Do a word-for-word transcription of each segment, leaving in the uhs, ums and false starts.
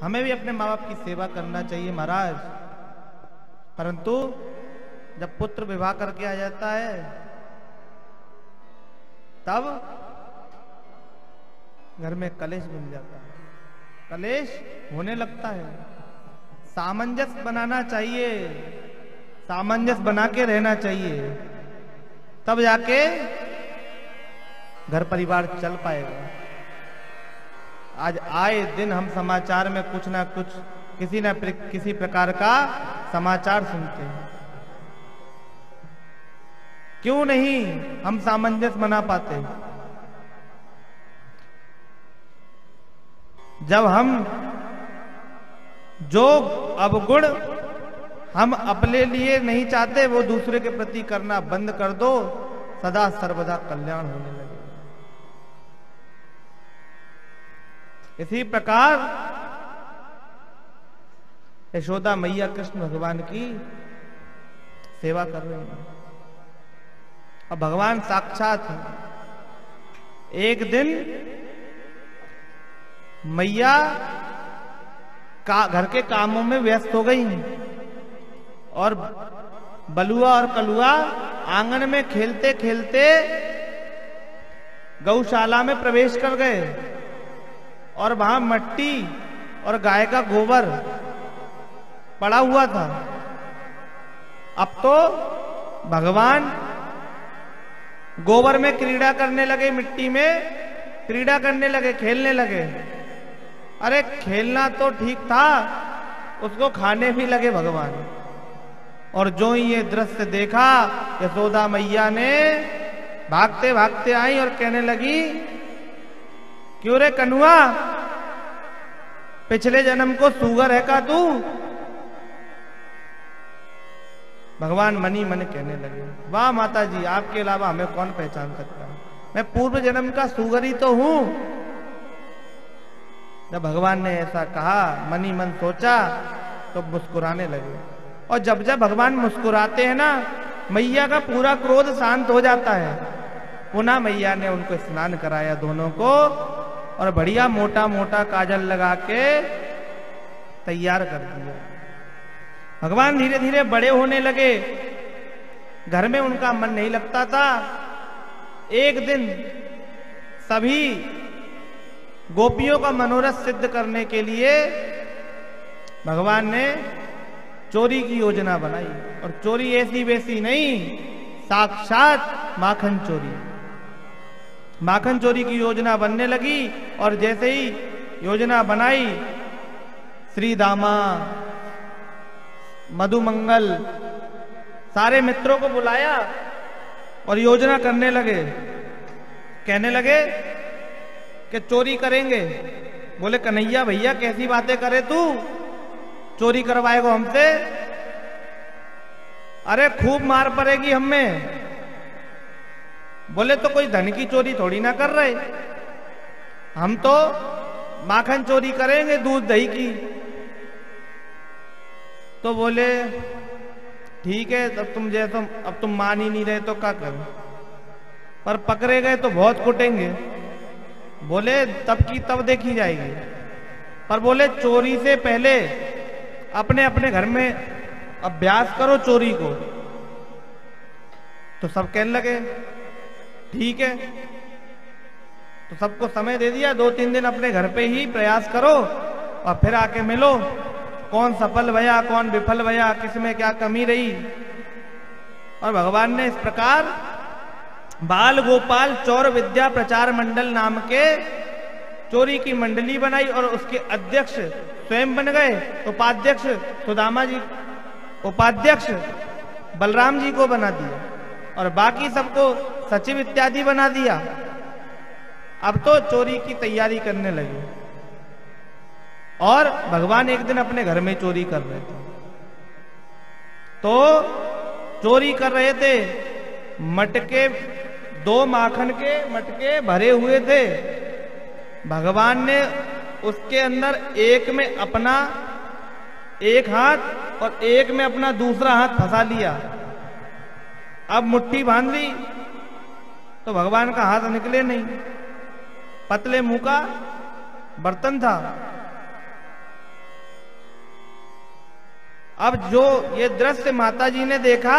हमें भी अपने माँ बाप की सेवा करना चाहिए महाराज, परंतु जब पुत्र विवाह करके आ जाता है तब घर में कलेश बन जाता है, कलेश होने लगता है। सामंजस्य बनाना चाहिए, सामंजस्य बना के रहना चाहिए, तब जाके घर परिवार चल पाएगा। आज आए दिन हम समाचार में कुछ ना कुछ किसी न किसी प्रकार का समाचार सुनते हैं। क्यों नहीं हम सामंजस्य बना पाते? जब हम जो अवगुण हम अपने लिए नहीं चाहते वो दूसरे के प्रति करना बंद कर दो, सदा सर्वदा कल्याण होने लगे। इसी प्रकार यशोदा मैया कृष्ण भगवान की सेवा कर रहे हैं और भगवान साक्षात हैं। एक दिन मैया का घर के कामों में व्यस्त हो गई और बलुआ और कलुआ आंगन में खेलते खेलते गौशाला में प्रवेश कर गए और वहां मट्टी और गाय का गोबर पड़ा हुआ था। अब तो भगवान गोबर में क्रीड़ा करने लगे, मिट्टी में क्रीड़ा करने लगे, खेलने लगे। अरे खेलना तो ठीक था, उसको खाने भी लगे भगवान। और जो ही ये दृश्य देखा, यशोदा मैया ने भागते भागते आई और कहने लगी, क्यों रे कनुआ, पिछले जन्म को सूगर है का तू? भगवान मनी मन कहने लगे, वाह माता जी, आपके अलावा हमें कौन पहचान सकता है, मैं पूर्व जन्म का सूगर ही तो हूं। जब भगवान ने ऐसा कहा, मनी मन सोचा तो मुस्कुराने लगे। और जब जब भगवान मुस्कुराते हैं ना, मैया का पूरा क्रोध शांत हो जाता है। पुनः मैया ने उनको स्नान कराया दोनों को और बढ़िया मोटा मोटा काजल लगा के तैयार कर दिया। भगवान धीरे धीरे बड़े होने लगे, घर में उनका मन नहीं लगता था। एक दिन सभी गोपियों का मनोरथ सिद्ध करने के लिए भगवान ने चोरी की योजना बनाई। और चोरी ऐसी वैसी नहीं, साक्षात माखन चोरी। माखन चोरी की योजना बनने लगी और जैसे ही योजना बनाई, श्री दामा, मधुमंगल, सारे मित्रों को बुलाया और योजना करने लगे। कहने लगे कि चोरी करेंगे। बोले कन्हैया भैया कैसी बातें करे तू, चोरी करवाएगा हमसे? अरे खूब मार पड़ेगी हमें। बोले तो कोई धन की चोरी थोड़ी ना कर रहे, हम तो माखन चोरी करेंगे, दूध दही की। तो बोले ठीक है, तब तुम जैसे अब तुम मान ही नहीं रहे तो क्या करो, पर पकड़े गए तो बहुत कुटेंगे। बोले तब की तब देखी जाएगी, पर बोले चोरी से पहले अपने अपने घर में अभ्यास करो चोरी को। तो सब कहने लगे ठीक है। तो सबको समय दे दिया, दो तीन दिन अपने घर पे ही प्रयास करो और फिर आके मिलो, कौन सफल भया कौन विफल भया, किसमें क्या कमी रही। और भगवान ने इस प्रकार बाल गोपाल चौर विद्या प्रचार मंडल नाम के चोरी की मंडली बनाई और उसके अध्यक्ष स्वयं बन गए। उपाध्यक्ष सुदामा जी, उपाध्यक्ष बलराम जी को बना दिया और बाकी सबको सचिव इत्यादि बना दिया। अब तो चोरी की तैयारी करने लगे और भगवान एक दिन अपने घर में चोरी कर रहे थे। तो चोरी कर रहे थे, मटके, दो माखन के मटके भरे हुए थे। भगवान ने उसके अंदर एक में अपना एक हाथ और एक में अपना दूसरा हाथ फंसा लिया। अब मुट्ठी बांध ली तो भगवान का हाथ निकले नहीं, पतले मुंह का बर्तन था। अब जो ये दृश्य माता जी ने देखा,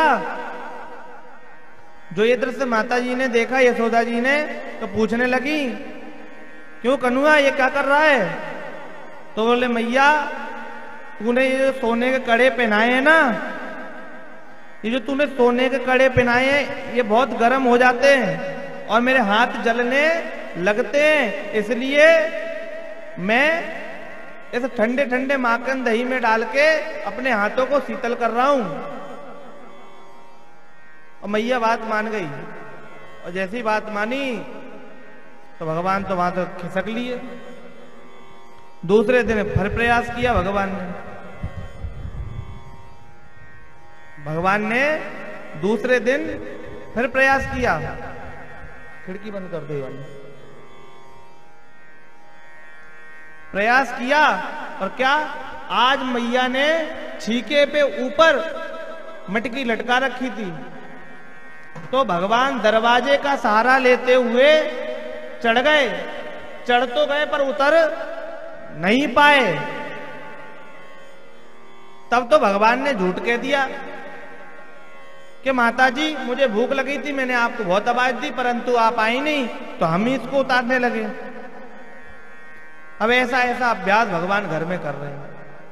जो ये दृश्य माता जी ने देखा यशोदा जी ने, तो पूछने लगी, क्यों कन्हैया ये क्या कर रहा है? तो बोले मैया तूने ये जो सोने के कड़े पहनाए हैं ना, ये जो तूने सोने के कड़े पहनाए हैं ये बहुत गर्म हो जाते हैं और मेरे हाथ जलने लगते हैं, इसलिए मैं इस ठंडे ठंडे माखन दही में डाल के अपने हाथों को शीतल कर रहा हूं। और मैया बात मान गई, और जैसी बात मानी तो भगवान तो वहां तो खिसक लिए। दूसरे दिन फिर प्रयास किया भगवान ने भगवान ने दूसरे दिन फिर प्रयास किया। खिड़की बंद कर दो वाली। प्रयास किया और क्या, आज मैया ने छीके पे ऊपर मटकी लटका रखी थी, तो भगवान दरवाजे का सहारा लेते हुए चढ़ गए। चढ़ तो गए पर उतर नहीं पाए। तब तो भगवान ने झूठ कह दिया कि माता जी मुझे भूख लगी थी, मैंने आपको बहुत आवाज दी परंतु आप आई नहीं, तो हम ही इसको उतारने लगे। अब ऐसा ऐसा अभ्यास भगवान घर में कर रहे हैं।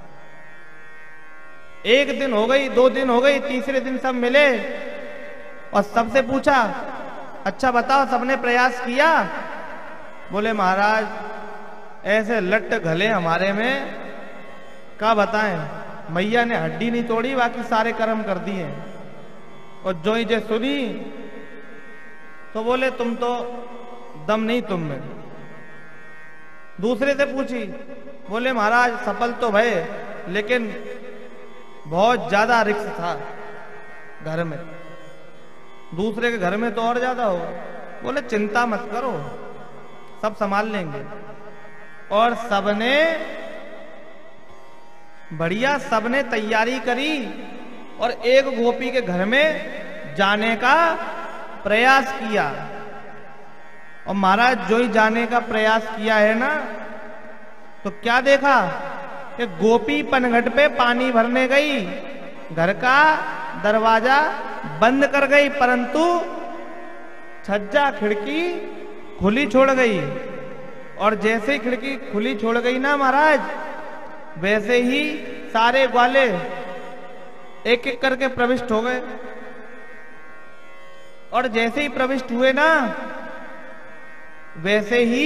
एक दिन हो गई, दो दिन हो गई, तीसरे दिन सब मिले और सबसे पूछा, अच्छा बताओ सबने प्रयास किया? बोले महाराज ऐसे लट्ट घले हमारे में, क्या बताएं, मैया ने हड्डी नहीं तोड़ी, बाकी सारे कर्म कर दिए। और जो ही जे सुनी तो बोले तुम तो दम नहीं तुम में। दूसरे से पूछी, बोले महाराज सफल तो भय, लेकिन बहुत ज्यादा रिस्क था घर में। दूसरे के घर में तो और ज्यादा होगा। बोले चिंता मत करो, सब संभाल लेंगे। और सबने बढ़िया सबने तैयारी करी और एक गोपी के घर में जाने का प्रयास किया। और महाराज जो ही जाने का प्रयास किया है ना, तो क्या देखा कि गोपी पनघट पे पानी भरने गई, घर का दरवाजा बंद कर गई, परंतु छज्जा खिड़की खुली छोड़ गई। और जैसे ही खिड़की खुली छोड़ गई ना महाराज, वैसे ही सारे ग्वाले एक एक करके प्रविष्ट हो गए। और जैसे ही प्रविष्ट हुए ना, वैसे ही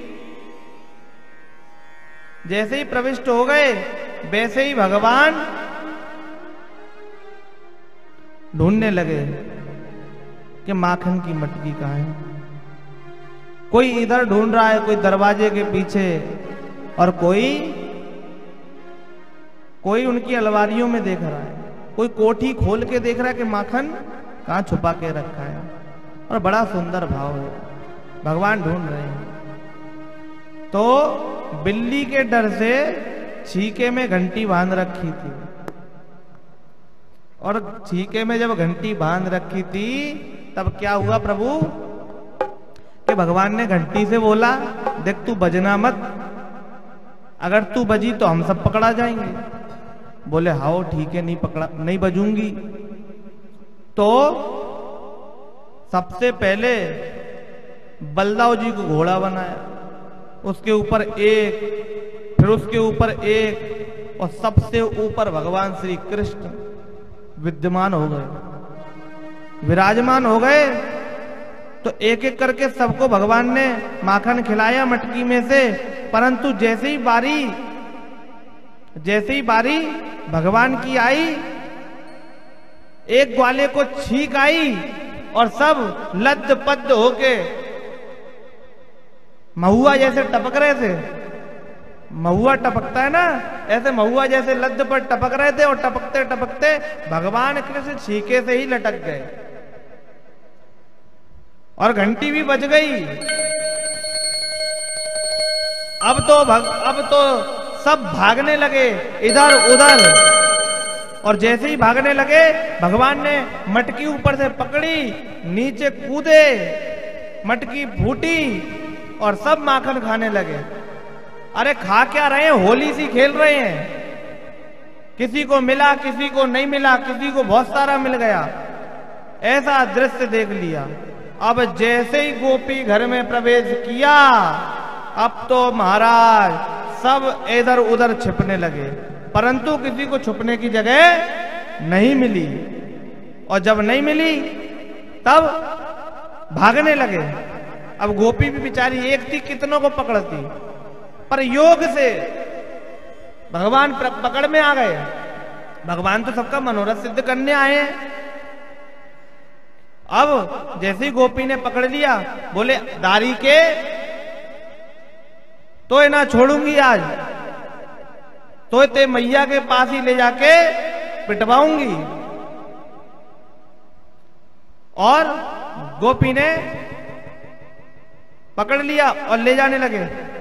जैसे ही प्रविष्ट हो गए, वैसे ही भगवान ढूंढने लगे कि माखन की मटकी कहां है। कोई इधर ढूंढ रहा है, कोई दरवाजे के पीछे, और कोई कोई उनकी अलमारियों में देख रहा है, कोई कोठी खोल के देख रहा है कि माखन कहां छुपा के रखा है। और बड़ा सुंदर भाव है, भगवान ढूंढ रहे हैं। तो बिल्ली के डर से छीके में घंटी बांध रखी थी, और छीके में जब घंटी बांध रखी थी तब क्या हुआ प्रभु कि भगवान ने घंटी से बोला, देख तू बजना मत, अगर तू बजी तो हम सब पकड़ा जाएंगे। बोले हाओ ठीक है, नहीं पकड़ा नहीं बजूंगी। तो सबसे पहले बलदाव जी को घोड़ा बनाया, उसके ऊपर एक, फिर उसके ऊपर एक, और सबसे ऊपर भगवान श्री कृष्ण विद्यमान हो गए, विराजमान हो गए। तो एक एक करके सबको भगवान ने माखन खिलाया मटकी में से, परंतु जैसे ही बारी जैसे ही बारी भगवान की आई, एक ग्वाले को छींक आई और सब लद्द पद्द होके महुआ जैसे टपक रहे थे। महुआ टपकता है ना, ऐसे महुआ जैसे लद्द पर टपक रहे थे, और टपकते टपकते भगवान कृष्ण छीके से ही लटक गए और घंटी भी बज गई। अब तो भग, अब तो सब भागने लगे इधर उधर, और जैसे ही भागने लगे भगवान ने मटकी ऊपर से पकड़ी, नीचे कूदे, मटकी फूटी और सब माखन खाने लगे। अरे खा क्या रहे हैं, होली सी खेल रहे हैं। किसी को मिला, किसी को नहीं मिला, किसी को बहुत सारा मिल गया। ऐसा दृश्य देख लिया। अब जैसे ही गोपी घर में प्रवेश किया, अब तो महाराज सब इधर उधर छिपने लगे, परंतु किसी को छुपने की जगह नहीं मिली। और जब नहीं मिली तब भागने लगे। अब गोपी भी बेचारी एक थी, कितनों को पकड़ती, पर योग से भगवान पकड़ में आ गए। भगवान तो सबका मनोरथ सिद्ध करने आए हैं। अब जैसे ही गोपी ने पकड़ लिया, बोले दारी के तो ये ना छोड़ूंगी आज, तो ते मैया के पास ही ले जाके पिटवाऊंगी। और गोपी ने पकड़ लिया और ले जाने लगे।